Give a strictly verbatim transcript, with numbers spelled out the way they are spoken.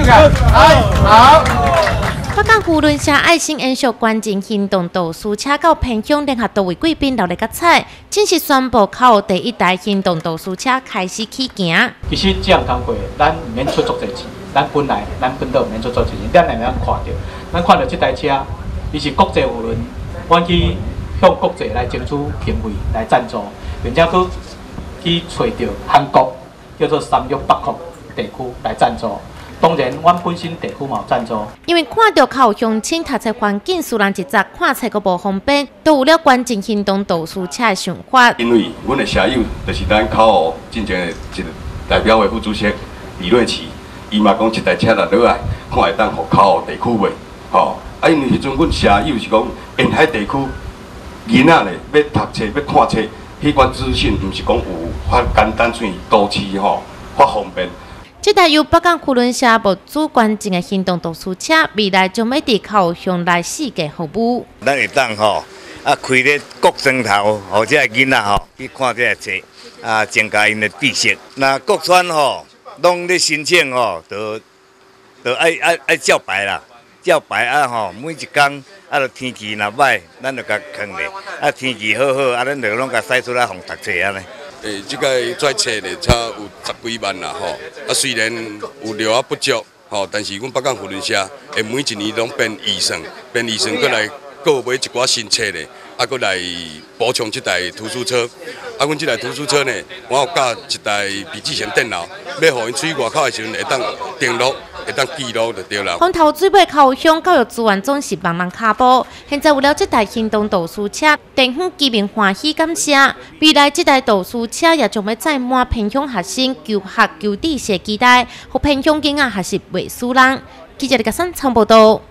看，来，好。 北港扶轮社爱心延续关键行动导师车到偏乡联合多位贵宾落来喝彩，正式宣布靠第一台行动导师车开始起行。 其实这样工课，咱唔免出足侪钱，咱本来咱本岛唔免出足侪钱，咱来咱看到，咱看到这台车，伊是国际扶轮，阮去向国际来争取经费来赞助，并且佫去找到韩国叫做三约北扩地区来赞助。 当然，阮本身地区嘛有赞助。 因为看到靠乡亲读册环境虽然一窄，看册阁无方便，都有了关键行动导师车的想法。 因为阮的社友就是咱考湖进前的一个代表的副主席李瑞奇，伊嘛讲一台车来落来，看会当互考湖地区卖，吼、啊，因为迄阵阮社友是讲沿海地区囡仔咧要读册要看册，迄款资讯毋是讲有法简单像都市吼法方便。 这台由北港扶轮社部主关键的行动导师车，未来将要伫靠乡内世界服务。 咱会当吼啊开咧国庄头，或者囡仔吼去看这个册，啊增加因的知识。那各村吼拢咧申请吼，就就爱爱爱照排啦，照排啊吼，每一工啊，就天气若歹，咱就甲放咧；啊天气好好，啊咱就拢甲驶出来互读册安尼。 诶，即个载册咧，差有十几万啦吼。啊，虽然有量啊不足吼，但是阮北港扶轮社会每一年拢变预算，变预算过来，购买一寡新册咧，啊，过来补充这台图书车。啊，阮这台图书车呢，我有加一台笔记型电脑，要互因出外口的时阵会当登录，会当记录就对啦。 从头最尾靠乡教育资源总是帮忙卡步，现在有了这台行动导师车，地方居民欢喜感谢。未来这台导师车也将要载满偏乡学生求学求知识期待，和偏乡囡仔学习袂输人。记者李家山参报道。